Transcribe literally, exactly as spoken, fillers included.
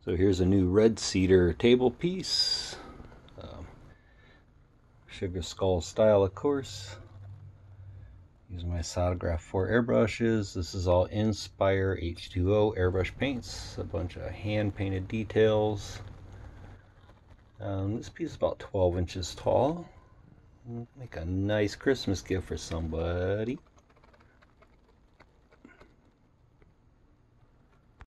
So here's a new Red Cedar Table piece. Um, sugar skull style, of course. Using my SATAgraph four airbrushes. This is all Inspire H two O Airbrush Paints. A bunch of hand painted details. Um, this piece is about twelve inches tall. Make a nice Christmas gift for somebody.